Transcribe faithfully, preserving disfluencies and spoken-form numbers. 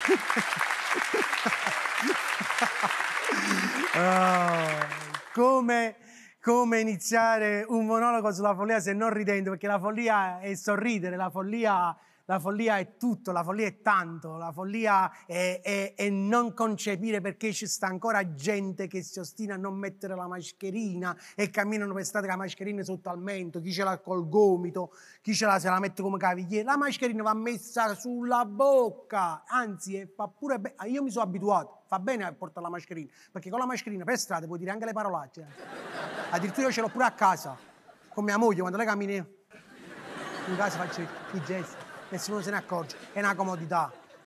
Oh, come, come iniziare un monologo sulla follia se non ridendo, perché la follia è sorridere, la follia, la follia è tutto, la follia è tanto, la follia è, è, è non concepire perché ci sta ancora gente che si ostina a non mettere la mascherina e camminano per strada con la mascherina sotto al mento, chi ce l'ha col gomito, chi ce l'ha se la mette come cavigliere. La mascherina va messa sulla bocca, anzi fa pure bene. Io mi sono abituato, fa bene a portare la mascherina, perché con la mascherina per strada puoi dire anche le parolacce. Addirittura io ce l'ho pure a casa, con mia moglie, quando lei cammina in casa faccio i gesti, nessuno se ne accorge, è una comodità.